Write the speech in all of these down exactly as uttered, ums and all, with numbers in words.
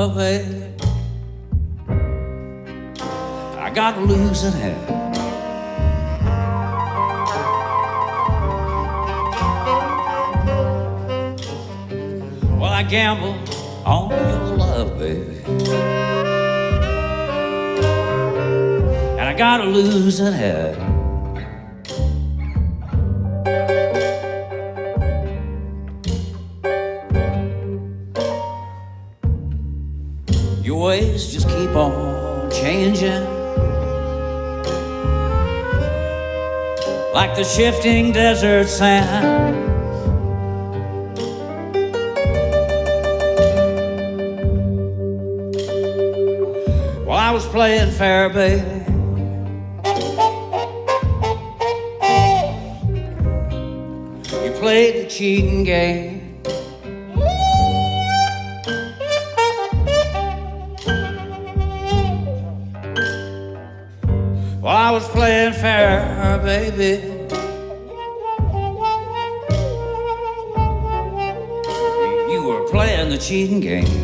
love, baby. I got to lose it here. Well, I gamble on your love, baby, and I got to lose it here. Your ways just keep on changing, like the shifting desert sand. Well, I was playing fair, baby, you played the cheating game. Well, I was playing fair, baby, you were playing the cheating game.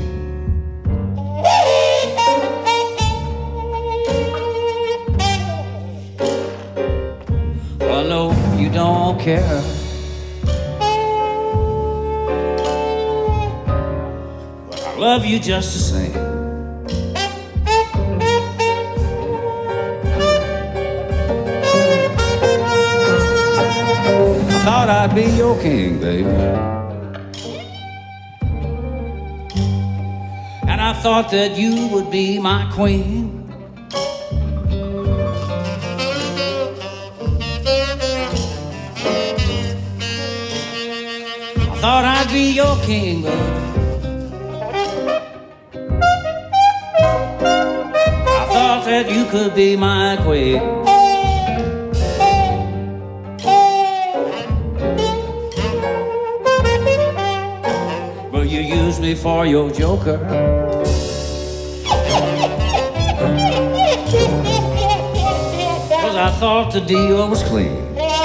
Well, I know you don't care, but I love you just the same. Thought I'd be your king, baby, and I thought that you would be my queen. I thought I'd be your king, baby, I thought that you could be my queen. You used me for your joker, 'cause I thought the deal was clean.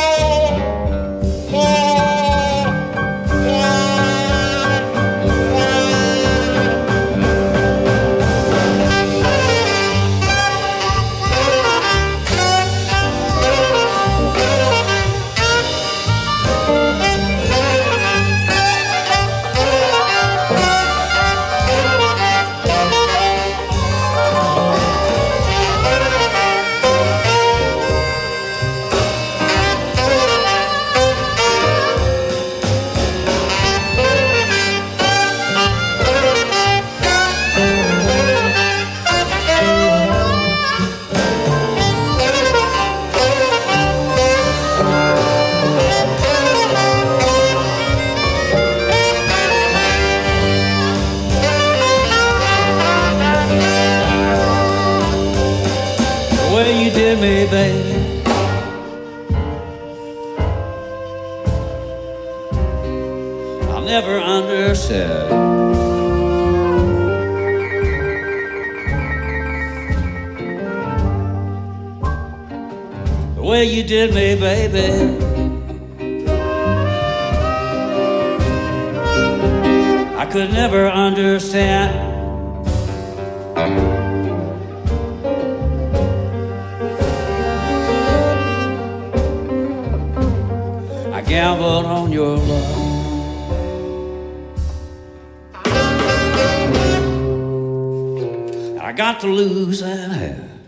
The way you did me, baby, I'll never understand. The way you did me, baby, I could never understand. I gambled on your love, I got to lose that hand.